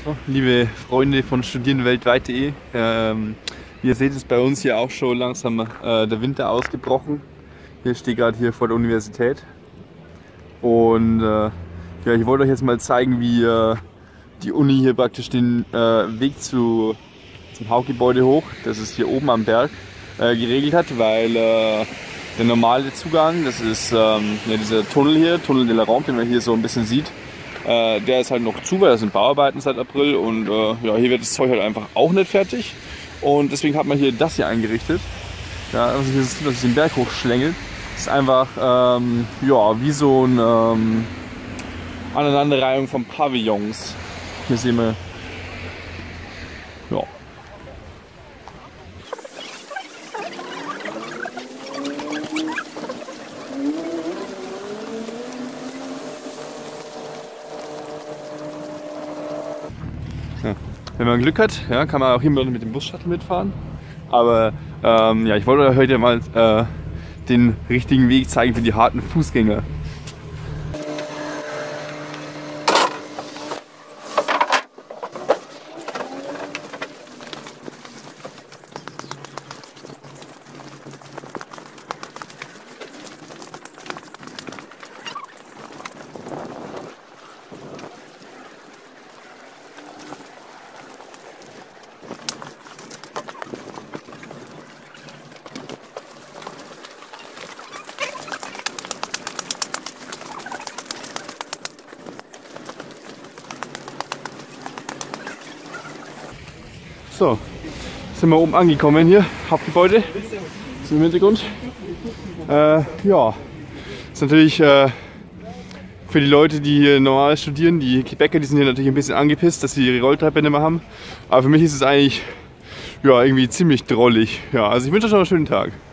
So, liebe Freunde von studierendenweltweit.de, wie ihr seht, ist bei uns hier auch schon langsam der Winter ausgebrochen. Ich stehe gerade hier vor der Universität und ja, ich wollte euch jetzt mal zeigen, wie die Uni hier praktisch den Weg zum Hauptgebäude hoch, das ist hier oben am Berg, geregelt hat, weil der normale Zugang, das ist ja, dieser Tunnel hier, Tunnel de la Rampe, den man hier so ein bisschen sieht, der ist halt noch zu, weil das sind Bauarbeiten seit April und ja, hier wird das Zeug halt einfach auch nicht fertig. Und deswegen hat man hier das hier eingerichtet. Ja, also hier ist, dass sich den Berg hochschlängelt. Das ist einfach ja, wie so eine Aneinanderreihung von Pavillons. Hier sehen wir. Ja. Ja. Wenn man Glück hat, ja, kann man auch hier mit dem Bus-Shuttle mitfahren. Aber ja, ich wollte euch heute mal den richtigen Weg zeigen für die harten Fußgänger. So, sind wir oben angekommen hier, Hauptgebäude, so im Hintergrund. Ja, ist natürlich für die Leute, die hier normal studieren, die Quebecer, die sind hier natürlich ein bisschen angepisst, dass sie ihre Rolltreppe nicht mehr haben. Aber für mich ist es eigentlich ja, irgendwie ziemlich drollig. Ja, also ich wünsche euch noch einen schönen Tag.